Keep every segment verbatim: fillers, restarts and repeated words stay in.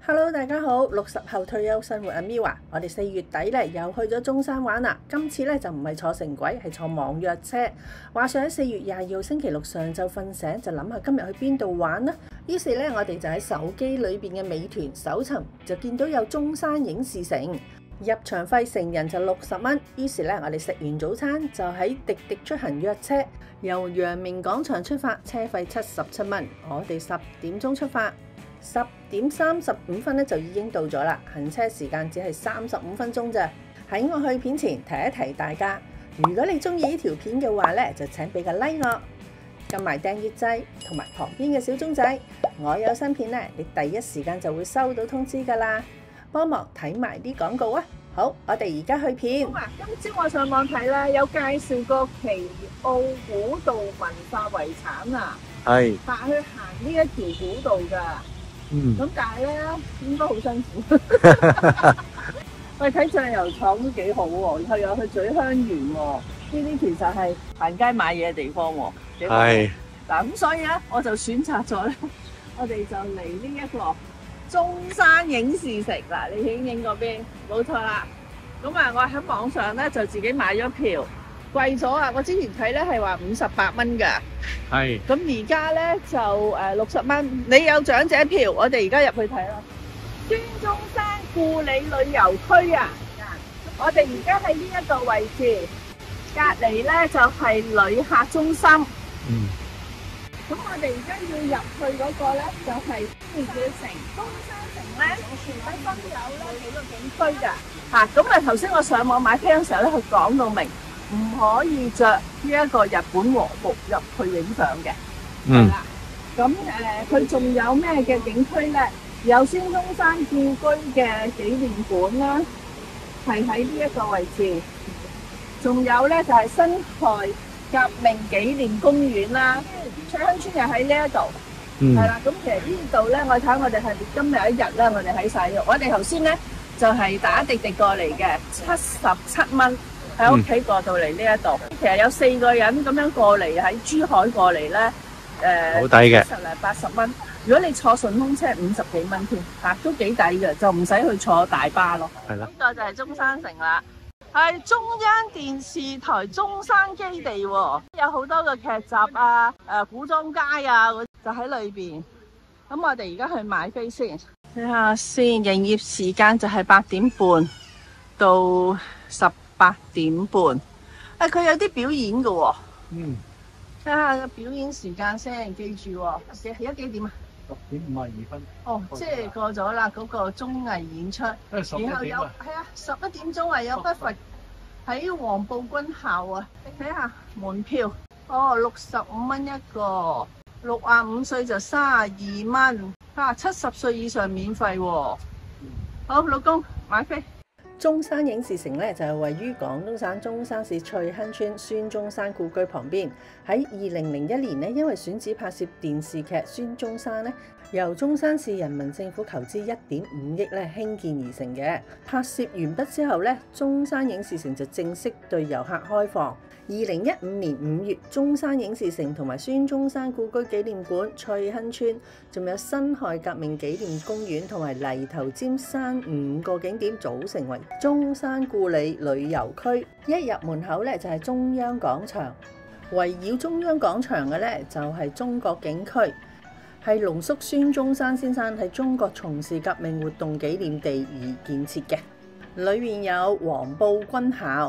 Hello， 大家好，六十後退休生活阿 Miu啊，我哋四月底咧又去咗中山玩啦。今次咧就唔係坐城軌，係坐網約車。話說喺四月廿二號星期六上晝瞓醒，就諗下今日去邊度玩啦。於是咧，我哋就喺手機裏邊嘅美團搜尋，就見到有中山影視城，入場費成人就六十蚊。於是咧，我哋食完早餐就喺滴滴出行約車，由陽明廣場出發，車費七十七蚊。我哋十點鐘出發。十點三十五分咧就已經到咗啦，行車時間只係三十五分鐘咋。喺我去片前提一提大家，如果你中意呢條片嘅話咧，就請俾個 like 我，撳埋訂閱掣同埋旁邊嘅小鐘仔，我有新片咧，你第一時間就會收到通知噶啦。幫忙睇埋啲廣告啊！好，我哋而家去片。 好啊，今朝我上網睇咧，有介紹過奇澳古道文化遺產啊， 係， 但去行呢一條古道㗎。 嗯， 咁但係咧，應該好辛苦。喂，睇醬油廠都幾好喎，又有去咀香園喎，呢啲其實係行街買嘢嘅地方喎。 係。 嗱，咁所以咧，我就選擇咗咧，我哋就嚟呢一個中山影視城嗱，你影影嗰邊，冇錯啦。咁啊，我喺網上咧就自己買咗票，貴咗啊！我之前睇咧係話五十八蚊㗎。 係。 咁而家咧就誒六十蚊，你有長者票，我哋而家入去睇啦。孫中山故里旅遊區啊，我哋而家喺呢一個位置，隔離咧就係旅客中心。 嗯。 咁我哋而家要入去嗰個咧就係咩叫城？中山城咧，喺分有咧幾個景區㗎。嚇，咁啊頭先我上網買飛嘅時候咧，佢講到明。唔可以着呢一個日本和服入去影相嘅，係啦。咁誒，佢仲有咩嘅景區咧？有孫中山故居嘅紀念館啦，係喺呢一個位置。仲有咧就係辛亥革命紀念公園啦，翠香村又喺呢一度，係啦。咁其實呢度咧，我睇我哋係今日一日咧，我哋喺晒度。我哋頭先咧就係打滴滴過嚟嘅，七十七蚊。喺屋企過到嚟呢一度，其實有四個人咁樣過嚟，喺珠海過嚟咧，誒， 好抵嘅， 十零八十蚊。如果你坐順風車，五十幾蚊添，嚇都幾抵嘅，就唔使去坐大巴咯。係啦，呢個就係中山城啦，係中央電視台中山基地喎，有好多個劇集啊，誒古裝街啊，就喺裏邊。咁我哋而家去買飛先，睇下先。營業時間就係八點半到十八點半，誒佢有啲表演嘅喎。嗯，睇下個表演時間先，記住喎。而家幾點啊？ 六點五十二分。 哦，即係過咗啦，嗰個綜藝演出。然後有係啊，十一點鐘啊，有不乏喺黃埔軍校啊。你睇下門票，哦，六十五蚊一個，六啊五歲就三十二蚊，啊七十歲以上免費喎。好，老公買飛。 中山影視城咧就係位於廣東省中山市翠亨村孫中山故居旁邊。喺二零零一年咧，因為選址拍攝電視劇《孫中山》咧，由中山市人民政府投資一點五億咧興建而成嘅。拍攝完畢之後咧，中山影視城就正式對遊客開放。二零一五年五月，中山影視城同埋孫中山故居紀念館、翠亨村，仲有辛亥革命紀念公園同埋泥頭尖山五個景點組成為中山故里旅遊區。一入門口咧就係中央廣場，圍繞中央廣場嘅咧就係中國景區，係濃縮孫中山先生喺中國從事革命活動紀念地而建設嘅。裏面有黃埔軍校、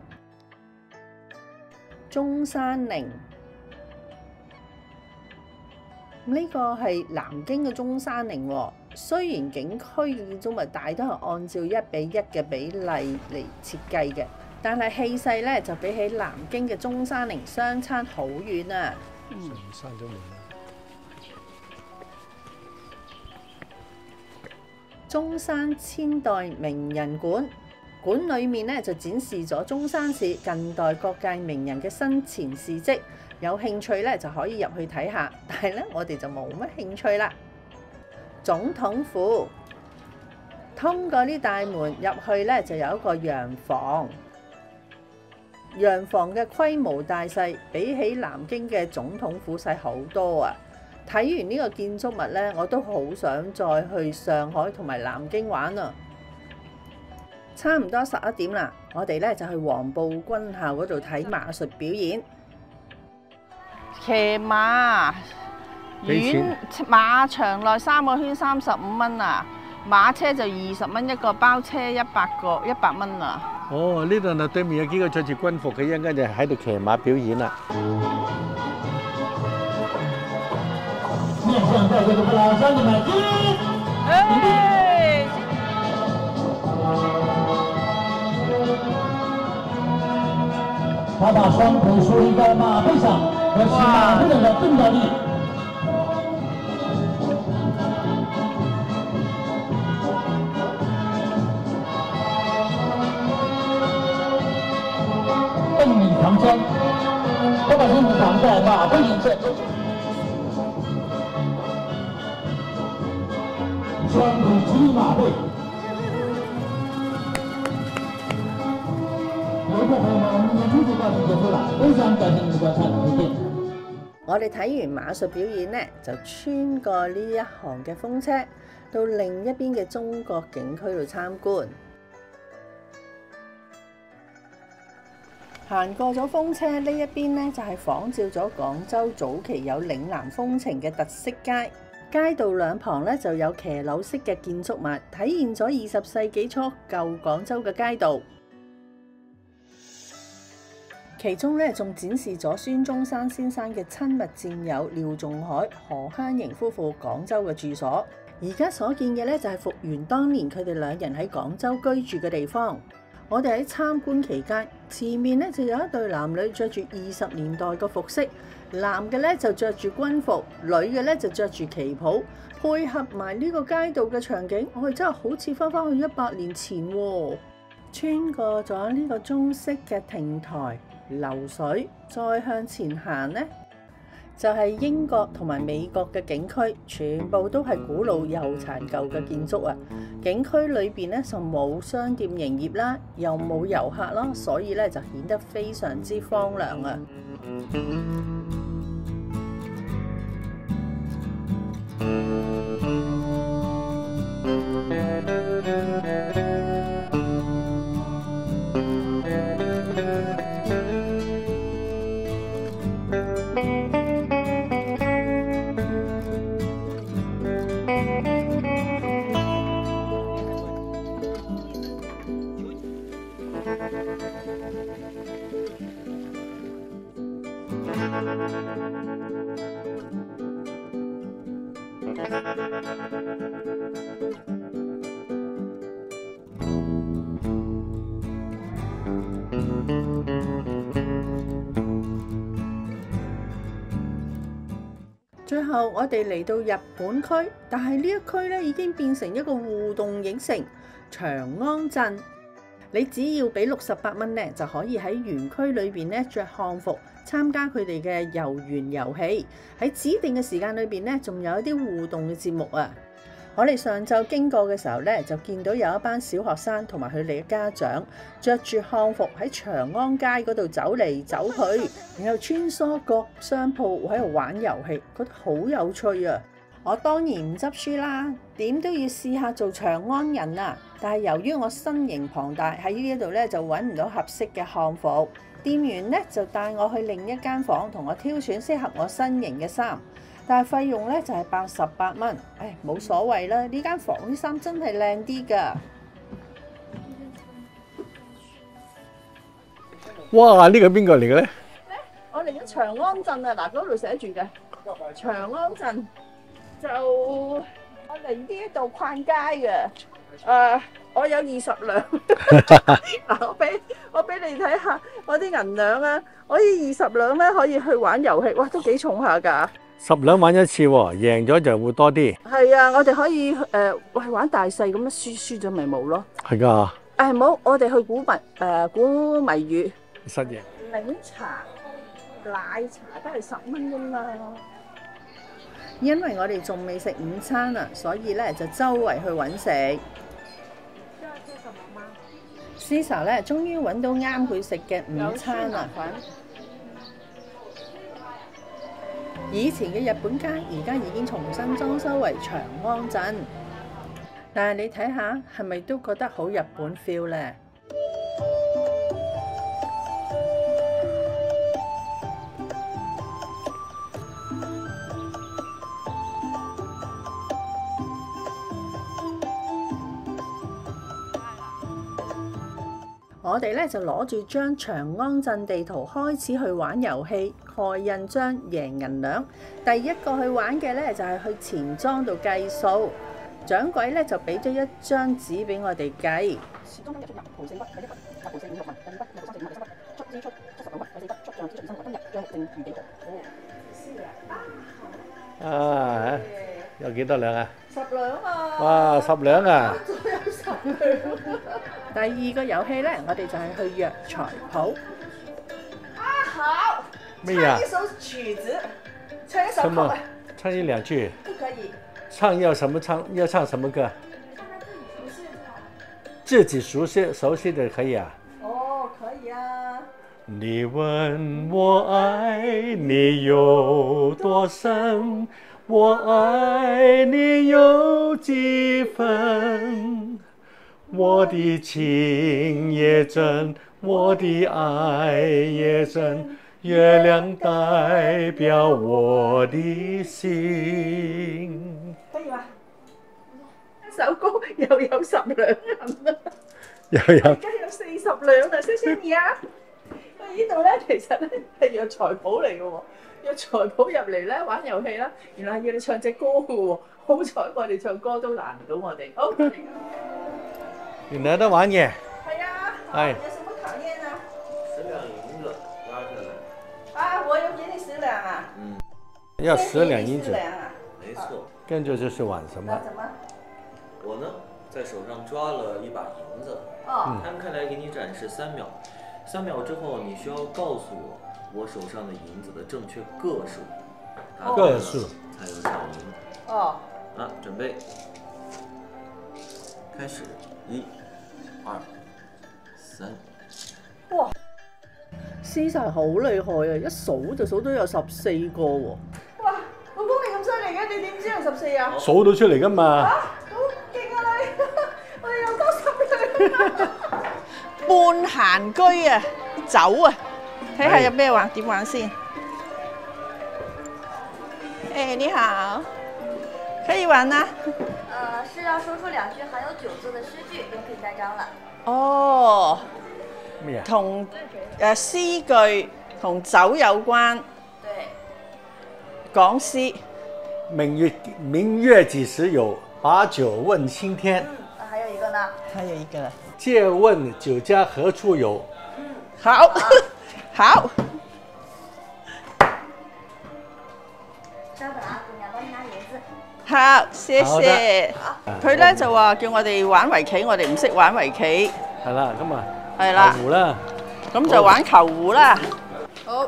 中山陵，呢個係南京嘅中山陵喎。雖然景區嘅建築物大都係按照一比一嘅比例嚟設計嘅，但係氣勢咧就比起南京嘅中山陵相差好遠啊！嗯，閂咗門啦。中山千代名人館。館裏面咧就展示咗中山市近代各界名人嘅生前事蹟，有興趣咧就可以入去睇下，但係咧我哋就冇乜興趣啦。總統府，通過啲大門入去咧就有一個洋房，洋房嘅規模大細比起南京嘅總統府細好多啊！ 睇完呢個建築物呢，我都好想再去上海同埋南京玩啊！差唔多十一點啦，我哋呢就去黃埔軍校嗰度睇馬術表演。騎馬，遠馬場內三個圈三十五蚊啊，馬車就二十蚊一個，包車一百個一百蚊啊！ 哦，呢度呢對面有幾個着住軍服嘅，一陣間就喺度騎馬表演啦。面向在座的老乡們， 哎！ 他把雙腿豎立在馬背上，和騎馬不等的動作力。動力強身，他把身子躺在馬背上。雙腿直立馬背。 我哋睇完馬術表演呢，就穿過呢一行嘅風車，到另一邊嘅中國景區度參觀。行過咗風車呢一邊呢，就係仿照咗廣州早期有嶺南風情嘅特色街。街道兩旁呢就有騎樓式嘅建築物，體現咗二十世紀初舊廣州嘅街道。其中咧仲展示咗孫中山先生嘅親密戰友廖仲愷、何香凝夫婦廣州嘅住所。而家所見嘅咧就係復原當年佢哋兩人喺廣州居住嘅地方。我哋喺參觀期間，前面咧就有一對男女着住二十年代嘅服飾，男嘅咧就着住軍服，女嘅咧就着住旗袍，配合埋呢個街道嘅場景，我哋真係好似翻返去一百年前喎。穿過咗呢個中式嘅亭台流水，再向前行呢，就係英國同埋美國嘅景區，全部都係古老又殘舊嘅建築啊！景區裏邊咧就冇商店營業啦，又冇遊客啦，所以咧就顯得非常之荒涼啊！最後我哋嚟到日本區，但係呢一區咧已經變成一個互動影城長安鎮。你只要俾六十八蚊咧，就可以喺園區裏邊咧着漢服參加佢哋嘅遊園遊戲。喺指定嘅時間裏邊咧，仲有一啲互動嘅節目啊！我哋上晝經過嘅時候咧，就見到有一班小學生同埋佢哋嘅家長着住漢服喺長安街嗰度走嚟走去，然後穿梭各商鋪喺度玩遊戲，覺得好有趣啊！我當然唔執輸啦，點都要試下做長安人啊！但係由於我身形龐大，喺呢度咧就揾唔到合適嘅漢服，店員咧就帶我去另一間房，同我挑選適合我身形嘅衫。但係費用咧就係八十八蚊，唉，冇所謂啦！呢間房啲衫真係靚啲㗎。 哇！呢個邊個嚟嘅咧？ 我嚟咗長安鎮啊！嗱，嗰度寫住嘅長安鎮，就我嚟呢度逛街嘅。誒、uh, ，我有二十兩。嗱，我俾我俾你睇下我啲銀兩啊！我呢二十兩咧可以去玩遊戲，哇，都幾重下㗎。 十兩玩一次喎，贏咗就會多啲。 係啊，我哋可以誒，喂、呃、玩大細咁樣，輸輸咗咪冇咯。 係㗎。 誒冇，我哋去估謎誒估謎語。 失贏。 檸茶、奶茶都係十蚊啫嘛。 因為我哋仲未食午餐啊，所以咧就周圍去揾食。Cisa 咧，終於揾到啱佢食嘅午餐啦！ 以前嘅日本街而家已經重新裝修為長安鎮，但係你睇下係咪都覺得好日本 feel 呢？我哋咧就攞住張長安鎮地圖開始去玩遊戲，蓋印章贏銀兩。第一個去玩嘅咧就係去錢莊度計數，掌櫃咧就俾咗一張紙俾我哋計。時裝今日出入毫四筆，第一筆合毫四五六文，第二筆有三四五六七筆，出支出七十九筆，第四筆出賬支出新今日賬目剩餘幾毫？ 啊，有幾多兩啊？ 十兩啊！ 哇，十兩啊！ 仲有十兩。第二個遊戲咧，我哋就係去藥材鋪。啊好！ 咩呀？ 唱一首曲子，唱一首什麼歌。 唱一兩句。 不可以。 唱要什麼唱？要唱什麼歌？自己熟悉熟悉的可以啊。 哦，可以啊。 你問我愛你有多深，我愛你有幾分？我的情也真，我的愛也真，月亮代表我的心。 可以嗎？一首歌又有十兩銀啦， 又有而家有四十兩啦，謝謝你啊！喂，呢度咧其實咧係藥材鋪嚟嘅喎，藥材鋪入嚟咧玩遊戲啦，原來要你唱隻歌嘅喎，好彩我哋唱歌都難唔到我哋。好， 你來得玩嘅？ 係啊。 係。 有什麼考驗啊？ 十兩銀子拉下來。 啊，我有給你十兩啊。 嗯。 要十兩銀子。 十兩啊。 沒錯。 跟住就是玩什麼？ 怎麼？ 我呢，在手上抓了一把銀子。 哦。 他們看來給你展示三秒，三秒之後你需要告訴我我手上的銀子的正確個數。 個數。 才有獎銀。 哦。 啊，準備。開始。一、二、三。 哇！師曬好厲害啊！一數就數到有十四個喎。哇！老公你咁犀利嘅，你點知有十四啊？ 數到出嚟㗎嘛。 嚇！好勁啊你！我哋有多十兩。半閒居啊，走啊！睇下有咩玩，點玩先？誒你好，可以玩啊！ 呃，是要說出兩句含有酒字的詩句，便可以蓋章了。 哦， 咩啊？ 同誒詩句同酒有關， 對， 講詩。 明月明月幾時有？把酒問青天。 嗯，那還有一個呢？ 還有一個。 借問酒家何處有？ 好，好。 稍等啊，姑娘，幫你拿銀子。 好，謝謝。佢咧就話叫我哋玩圍棋，我哋唔識玩圍棋。 係啦，咁啊， 係啦， 球湖啦， 咁就玩球湖啦。好。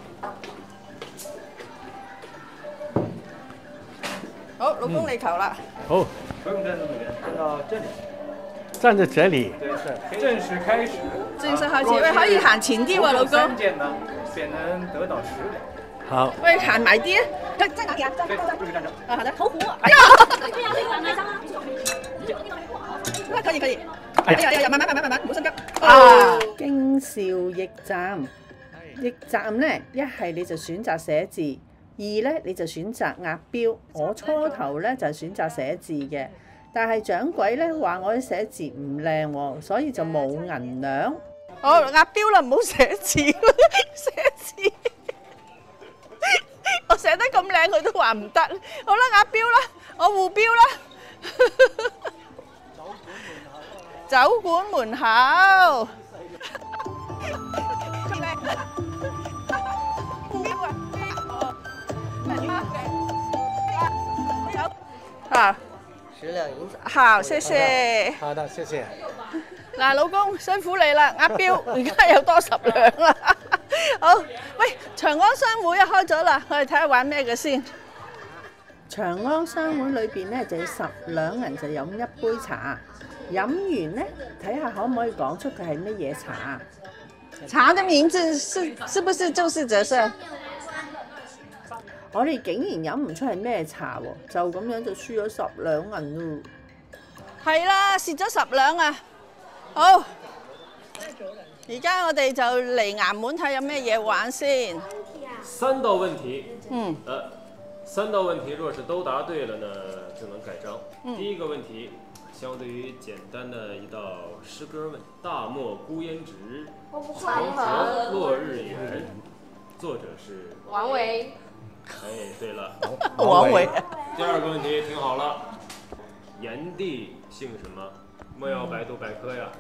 好，老公你球啦。 好。 不用站这么远，站到这里。 站在這裡。 對，是正式開始。 正式開始，喂，可以行前啲喎，老公。 三件呢，便能得到十兩。 好。 喂，行埋啲啊！在在哪裡啊？在對，就是站這。 啊，好的。投湖。 哎呀，這樣可以玩埋張啊！ 啊，可以可以。哎呀哎呀，慢慢慢慢慢慢，唔好心急。啊！京兆驛站，驛站咧，一係你就選擇寫字，二咧你就選擇押標。我初頭咧就係選擇寫字嘅，但係掌櫃咧話我啲寫字唔靚喎，所以就冇銀兩。好，押標啦，唔好寫字，寫字。我寫得咁靚，佢都話唔得。好啦，押標啦，我互標啦。酒館門口。啊， 十兩銀子。 好，謝謝。 好的，謝謝。 嗱，老公辛苦你啦，押標而家有多十兩啦。好，喂，長安商會啊開咗啦，我哋睇下玩咩嘅先。長安商會裏邊咧就要十兩銀就飲一杯茶，飲完咧睇下可唔可以講出佢係乜嘢茶？茶的名字是是不是就是這些？ 我哋竟然飲唔出係咩茶喎，就咁樣就輸咗十兩銀咯。係啦，蝕咗十兩啊！好，而家我哋就嚟岩門睇有咩嘢玩先。 三道问题， 嗯， 呃，三道问题若是都答对了呢，就能改章。 嗯第一个问题，相对于简单的一道诗歌问：大漠孤烟直，长河落日圆。作者是王维。 哎，对了， 王维。 第二个问题听好了，炎帝姓什么？莫要百度百科呀。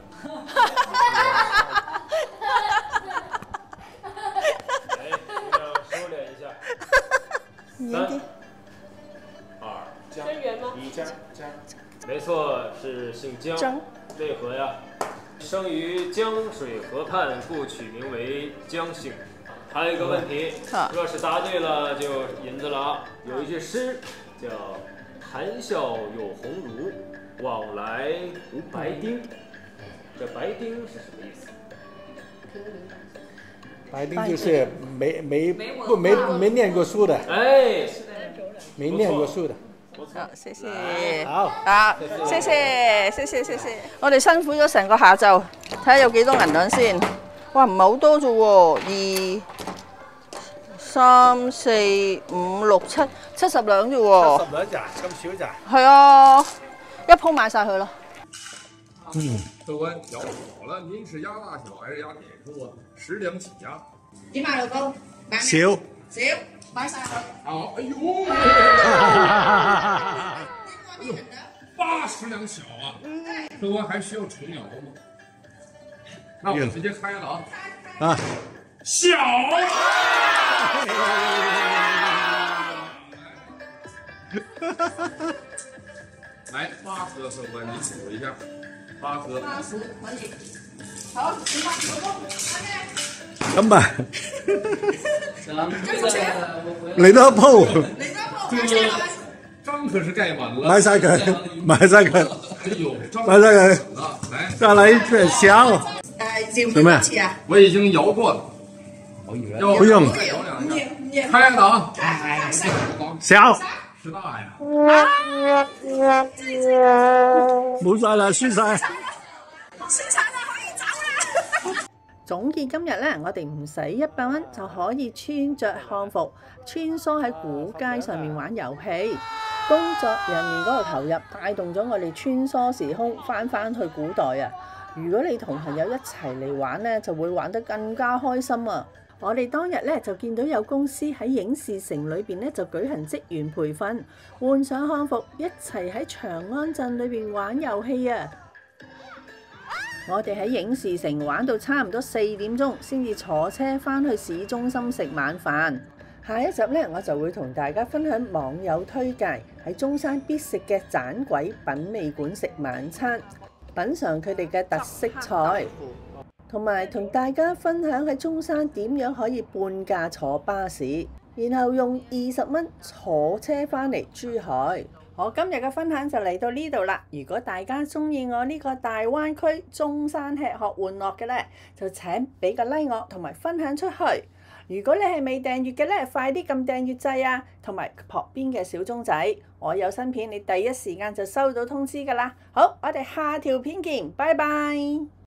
哎，尽量收敛一下。三、二、 真源吗？ 一，江江，没错，是姓江。 江为何呀？生于江水河畔，故取名为江姓。还有一个问题，若是答对了就银子了啊！有一句诗叫“谈笑有鸿儒，往来无白丁”。这白丁是什么意思？ 白丁就是没没不没没念過書的， 哎， 沒念過書的。 好，謝謝。 好， 啊，謝謝，謝謝，謝謝。我哋辛苦咗成個下晝，睇下有幾多銀兩先。哇，唔係好多啫喎，二、三、四、五、六、七，七十兩啫喎。 七十兩咋？咁少咋？ 係啊，一鋪買晒佢咯。 嗯。 客官舀好了，您是鸭大小还是鸭点数啊？十两起鸭。 點買老公？ 少。 少，買晒佢。 好，哎呦，哎呦，八十两小啊！客官还需要重舀吗？那我直接开了啊！ 啊， 小来八颗，客官您数一下，八颗。 八十可以。好，點買老公？ 咁啊， 跟住錢。 嚟多一鋪， 嚟多一鋪，買晒佢。 章可是盖滿了。 買晒佢，買晒佢， 哎呦，章買晒佢。 啊，來， 再來一隻小。 誒，照幾次啊？ 我已經搖過了。要不用。 再搖兩唔要唔要。 開了啊！ 小。 十大呀！ 冇晒啦，輸晒。 輸晒啦，可以走啦。 總結今日咧，我哋唔使一百蚊就可以穿着漢服穿梭喺古街上面玩遊戲。工作人員嗰個投入帶動咗我哋穿梭時空，翻返去古代啊！如果你同朋友一齊嚟玩咧，就會玩得更加開心啊！我哋當日咧就見到有公司喺影視城裏邊咧就舉行職員培訓，換上漢服一齊喺長安鎮裏邊玩遊戲啊！我哋喺影視城玩到差唔多四點鐘，先至坐車返去市中心食晚飯。下一集咧，我就會同大家分享網友推介喺中山必食嘅盞鬼品味館食晚餐，品嚐佢哋嘅特色菜，同埋同大家分享喺中山點樣可以半價坐巴士，然後用二十蚊坐車返嚟珠海。我今日嘅分享就嚟到呢度啦！如果大家中意我呢個大灣區中山吃喝玩樂嘅呢，就請俾個 like 我，同埋分享出去。如果你係未訂閱嘅呢，快啲撳訂閱掣啊，同埋旁邊嘅小鐘仔，我有新片你第一時間就收到通知㗎啦。好，我哋下條片見，拜拜。